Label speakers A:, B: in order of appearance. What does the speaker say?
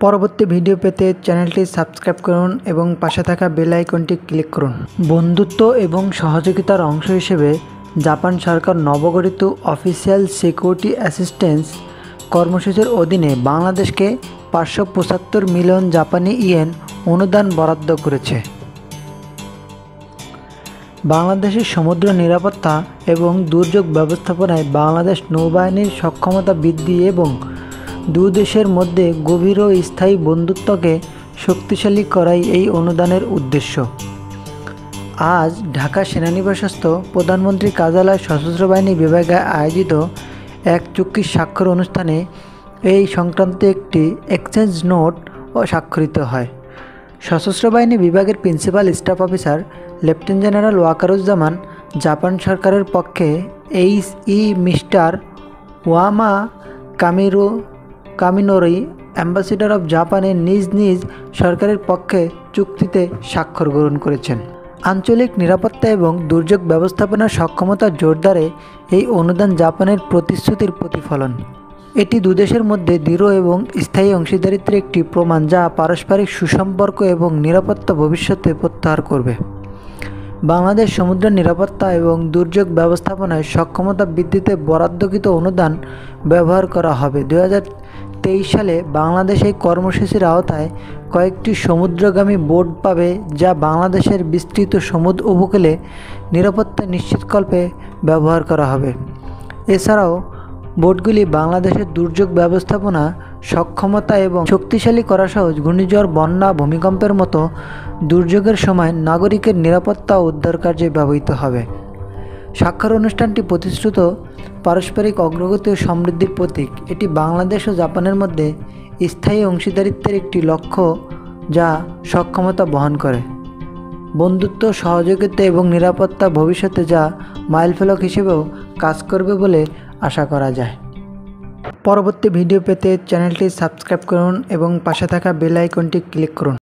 A: পরবর্তী ভিডিও পেতে চ্যানেলটি সাবস্ক্রাইব করুন এবং পাশে থাকা বেল আইকনটি ক্লিক করুন। বন্ধুত্ব এবং সহযোগিতার অংশ হিসেবে জাপান সরকার নবগঠিত অফিসিয়াল সিকিউরিটি অ্যাসিস্ট্যান্স কর্মসূচির অধীনে বাংলাদেশকে 575 মিলিয়ন জাপানি ইয়েন অনুদান বরাদ্দ করেছে। বাংলাদেশের সমুদ্র নিরাপত্তা এবং দুর্যোগ ব্যবস্থাপনায় বাংলাদেশ নৌবাহিনীর সক্ষমতা বৃদ্ধি এবং দুই দেশের মধ্যে গভীর ও স্থায়ী বন্ধুত্বকে শক্তিশালী করাই এই অনুদানের উদ্দেশ্য। আজ ঢাকা সেনানিবাসস্থ প্রধানমন্ত্রী কার্যালয় সশস্ত্র বাহিনী বিভাগে আয়োজিত এক চুক্তি স্বাক্ষর অনুষ্ঠানে এই সংক্রান্ত একটি এক্সচেঞ্জ নোট স্বাক্ষরিত হয়। সশস্ত্র বাহিনী বিভাগের principal staff officer lieutenant general Wakeruzzaman Japan সরকারের পক্ষে মিস্টার ওয়ামা কামিনোরি অ্যাম্বাসেডর অফ জাপানের নিজ নিজ সরকারের পক্ষে চুক্তিতে স্বাক্ষর গ্রহণ করেছেন। আঞ্চলিক নিরাপত্তা এবং দুর্যোগ ব্যবস্থাপনার সক্ষমতা জোরদারে এই অনুদান জাপানের প্রতিশ্রুতির প্রতিফলন। এটি দুদেশের মধ্যে দৃঢ় এবং স্থায়ী অংশীদারিত্বের একটি প্রমাণ যা পারস্পরিক সুসম্পর্ক এবং নিরাপত্তা ভবিষ্যতে প্রত্যাহার করবে। বাংলাদেশ সমুদ্রের নিরাপত্তা এবং দুর্যোগ ব্যবস্থাপনায় সক্ষমতা বৃদ্ধিতে বরাদ্দকৃত অনুদান ব্যবহার করা হবে। 2023 সালে বাংলাদেশ এই কর্মসূচির আওতায় কয়েকটি সমুদ্রগামী বোট পাবে যা বাংলাদেশের বিস্তৃত সমুদ্র উপকূলে নিরাপত্তা নিশ্চিতকল্পে ব্যবহার করা হবে। এছাড়াও বোটগুলি বাংলাদেশের দুর্যোগ ব্যবস্থাপনা সক্ষমতা এবং শক্তিশালী করা সহ ঘূর্ণিঝড়, বন্যা, ভূমিকম্পের মতো দুর্যোগের সময় নাগরিকের নিরাপত্তা ও উদ্ধার কার্যে ব্যবহৃত হবে। স্বাক্ষর অনুষ্ঠানটি প্রতিশ্রুত পারস্পরিক অগ্রগতি ও সমৃদ্ধির প্রতীক। এটি বাংলাদেশ ও জাপানের মধ্যে স্থায়ী অংশীদারিত্বের একটি লক্ষ্য যা সক্ষমতা বহন করে। বন্ধুত্ব, সহযোগিতা এবং নিরাপত্তা ভবিষ্যতে যা মাইলফলক হিসেবেও কাজ করবে বলে আশা করা যায়। পরবর্তী ভিডিও পেতে চ্যানেলটি সাবস্ক্রাইব করুন এবং পাশে থাকা বেল আইকনটি ক্লিক করুন।